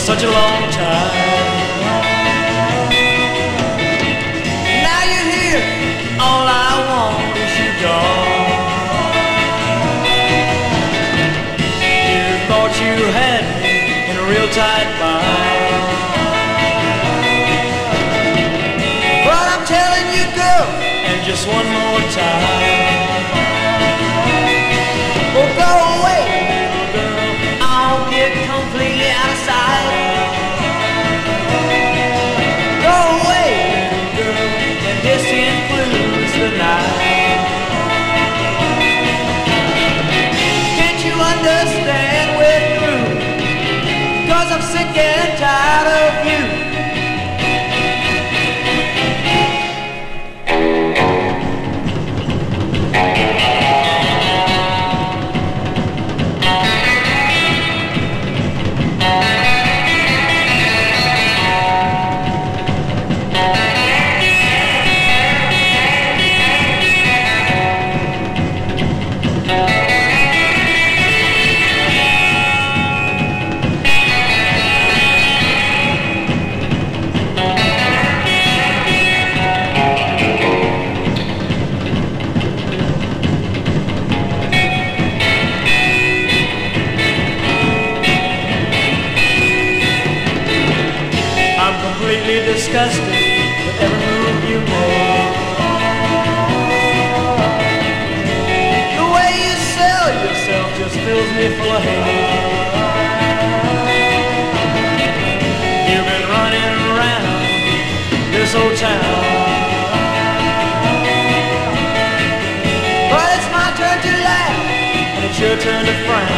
such a long time. Now you're here, all I want is you gone. You thought you had me in a real tight bind, but I'm telling you, girl, and just one more time, well, go away, little girl, I'll get completely out of sight. Go away, little girl, and this includes the night. Can't you understand we're through? 'Cause I'm sick and tired of you. Completely disgusted with every move you make. The way you sell yourself just fills me full of hate. You've been running around this old town, but it's my turn to laugh and it's your turn to frown.